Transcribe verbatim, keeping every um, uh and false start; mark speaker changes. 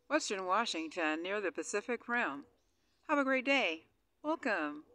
Speaker 1: Western Washington, near the Pacific Rim. Have a great day. Welcome.